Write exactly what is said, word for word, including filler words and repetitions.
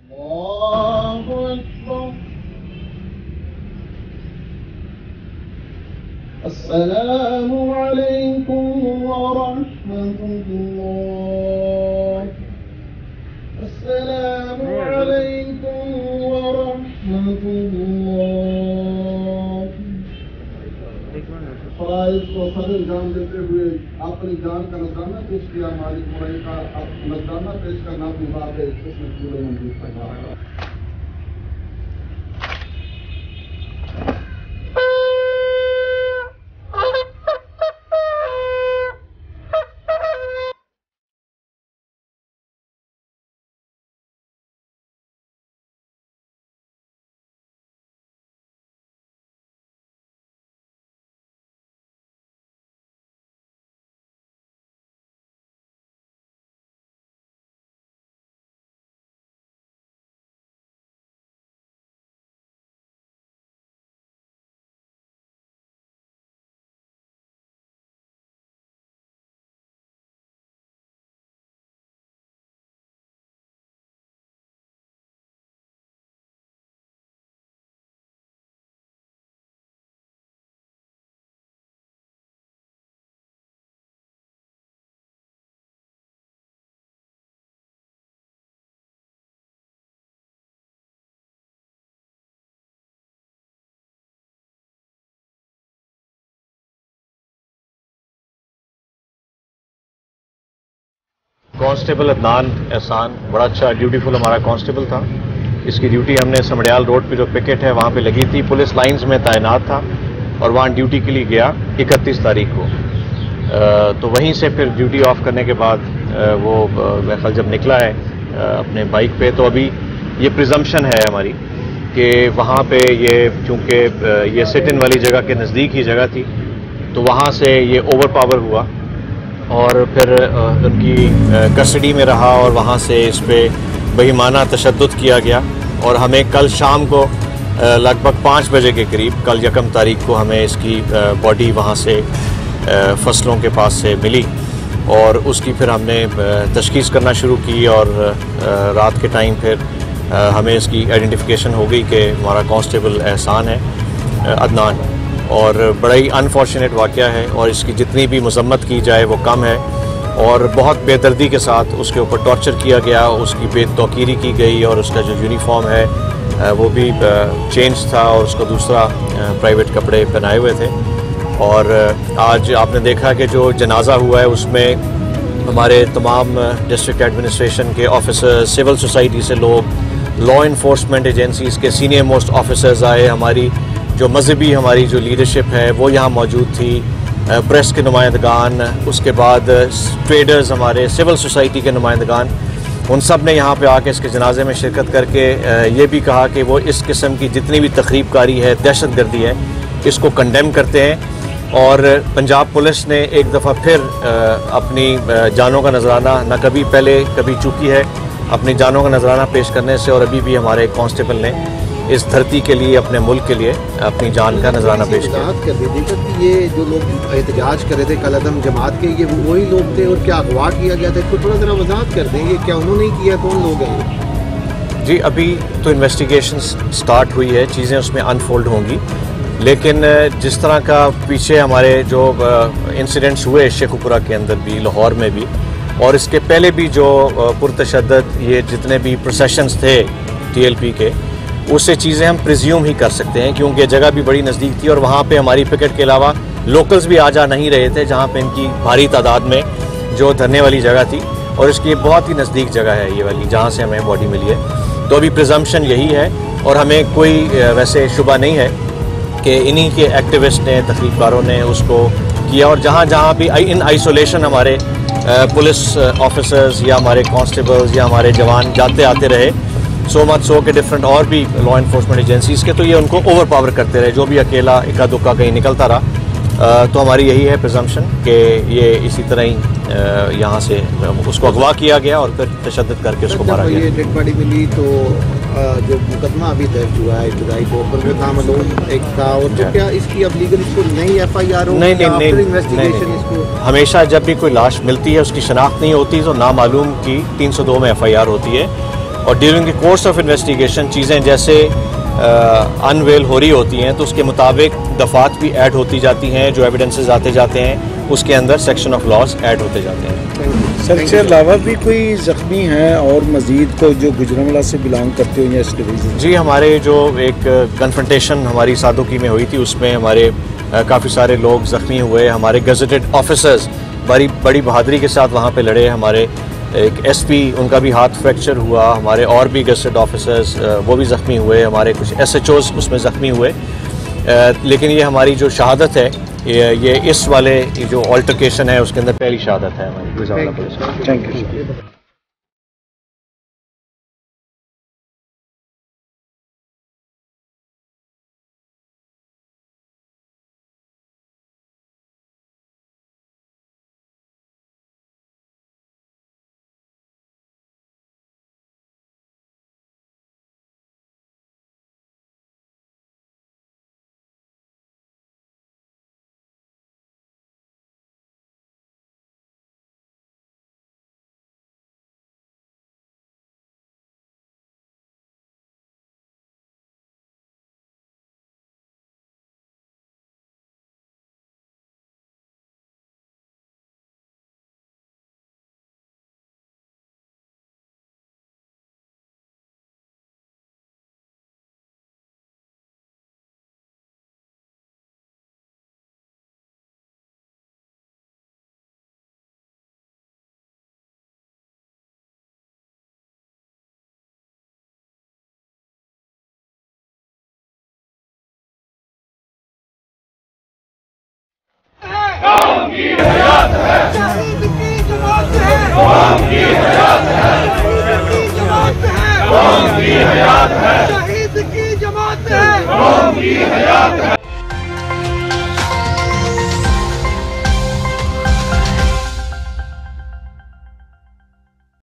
अल्लाहु अकबर। अस्सलामु अलैकुम व रहमतुल्लाह। अस्सलामु अलैकुम व रहमतुल्लाह। फराइज को सर अंजाम देते हुए अपनी जान का नजराना पेश किया। मालिक मुरई का नजराना पेश करना अपनी बात है, इसमें पूरे मंजूर करना। कांस्टेबल अदनान एहसान बड़ा अच्छा ड्यूटीफुल हमारा कांस्टेबल था। इसकी ड्यूटी हमने समड़ियाल रोड पे जो पिकेट है वहाँ पे लगी थी, पुलिस लाइंस में तैनात था और वहाँ ड्यूटी के लिए गया इकतीस तारीख को। तो वहीं से फिर ड्यूटी ऑफ करने के बाद वो मेरे ख्याल जब निकला है अपने बाइक पे, तो अभी ये प्रिजम्पशन है हमारी कि वहाँ पे ये चूँकि ये सिट इन वाली जगह के नज़दीक ही जगह थी, तो वहाँ से ये ओवर पावर हुआ और फिर उनकी कस्टडी में रहा और वहाँ से इस पर बेईमाना तशद्दुद किया गया। और हमें कल शाम को लगभग पाँच बजे के करीब, कल यकम तारीख को हमें इसकी बॉडी वहाँ से फसलों के पास से मिली और उसकी फिर हमने तशखीस करना शुरू की और रात के टाइम फिर हमें इसकी आइडेंटिफिकेशन हो गई कि हमारा कांस्टेबल एहसान है अदनान। और बड़ा ही अनफॉर्चुनेट वाक़या है और इसकी जितनी भी मजम्मत की जाए वो कम है। और बहुत बेदर्दी के साथ उसके ऊपर टॉर्चर किया गया, उसकी बेतौकीरी की गई और उसका जो यूनिफॉर्म है वो भी चेंज था और उसको दूसरा प्राइवेट कपड़े पहनाए हुए थे। और आज आपने देखा कि जो जनाजा हुआ है उसमें हमारे तमाम डिस्ट्रिक्ट एडमिनिस्ट्रेशन के ऑफिसर्स, सिविल सोसाइटी से लोग, लॉ इन्फोर्समेंट एजेंसीज़ के सीनियर मोस्ट ऑफिसर्स आए, हमारी जो मजहबी हमारी जो लीडरशिप है वो यहाँ मौजूद थी, प्रेस के नुमाइंदगान, उसके बाद ट्रेडर्स, हमारे सिविल सोसाइटी के नुमाइंदगान, उन सब ने यहाँ पे आके इसके जनाजे में शिरकत करके ये भी कहा कि वो इस किस्म की जितनी भी तखरीबकारी है, दहशतगर्दी है, इसको कंडेम करते हैं। और पंजाब पुलिस ने एक दफ़ा फिर अपनी जानों का नजराना न कभी पहले कभी चूकी है अपनी जानों का नजराना पेश करने से, और अभी भी हमारे कांस्टेबल ने इस धरती के लिए, अपने मुल्क के लिए अपनी जान का नजराना पेश किया। कर दी थी कि ये जो लोग एहतजाज कर रहे थे कल अदम जमात के, ये वही लोग थे और क्या अगवा किया गया था, इसको थोड़ा ज़रा वजाहत कर दें, ये क्या उन्होंने ही किया, कौन लोग हैं? जी अभी तो इन्वेस्टिगेशन स्टार्ट हुई है, चीज़ें उसमें अनफोल्ड होंगी, लेकिन जिस तरह का पीछे हमारे जो इंसिडेंट्स हुए शेखुपुरा के अंदर भी, लाहौर में भी, और इसके पहले भी जो पुरतशद्दद ये जितने भी प्रोसेशंस थे टी एल पी के, उससे चीज़ें हम प्रिज्यूम ही कर सकते हैं क्योंकि जगह भी बड़ी नज़दीक थी और वहाँ पे हमारी पिकेट के अलावा लोकल्स भी आ जा नहीं रहे थे, जहाँ पे इनकी भारी तादाद में जो धरने वाली जगह थी, और इसकी बहुत ही नज़दीक जगह है ये वाली जहाँ से हमें बॉडी मिली है। तो अभी प्रिजम्पशन यही है और हमें कोई वैसे शुबा नहीं है कि इन्हीं के एक्टिविस्ट ने, तकरीबकारों ने उसको किया। और जहाँ जहाँ भी इन आइसोलेशन हमारे पुलिस ऑफिसर्स या हमारे कांस्टेबल्स या हमारे जवान जाते आते रहे, सो मच सो के डिफरेंट और भी लॉ इन्फोर्समेंट एजेंसीज़ के, तो ये उनको ओवर पावर करते रहे, जो भी अकेला इक्का दुक्का कहीं निकलता रहा। तो हमारी यही है प्रिजम्पशन कि ये इसी तरह ही यहाँ से उसको अगवा किया गया और फिर तशद्दुद करके उसको मारा गया। ये डेड बॉडी मिली तो जो मुकदमा अभी दर्ज हुआ है इब्तदाई तौर पर नामालूम एक था, और जो क्या इसकी अब लीगल इसको नई एफ आई आर हो? नहीं नहीं नहीं, इन्वेस्टिगेशन इसको हमेशा जब भी कोई लाश मिलती है उसकी शनाख्त नहीं होती तो नामालूम की तीन सौ दो में एफ आई आर होती है। और during the course of investigation चीज़ें जैसे अनवेल हो रही होती हैं तो उसके मुताबिक दफात भी ऐड होती जाती हैं, जो एविडेंसेस आते जाते हैं उसके अंदर सेक्शन ऑफ लॉज ऐड होते जाते हैं। सर इसके अलावा भी कोई ज़ख्मी हैं और मज़ीद को जो गुजरांवाला से बिलोंग करते हो या इस डिवीज़न? जी, हमारे जो एक कन्फ्रंटेशन हमारी सादोकी में हुई थी उसमें हमारे काफ़ी सारे लोग ज़ख्मी हुए। हमारे गजेटेड ऑफिसर्स बड़ी बड़ी बहादुरी के साथ वहाँ पे लड़े। हमारे एक एसपी उनका भी हाथ फ्रैक्चर हुआ, हमारे और भी गजेटेड ऑफिसर्स वो भी ज़ख्मी हुए, हमारे कुछ एसएचओस उसमें ज़ख्मी हुए। लेकिन ये हमारी जो शहादत है ये, ये इस वाले जो ऑल्टरकेशन है उसके अंदर पहली शहादत है हमारी गुजरांवाला पुलिस। Thank you. शहीद की जमात है, कौम की हयात है, शहीद की जमात है, कौम की हयात है, शहीद की जमात है, कौम की हयात है।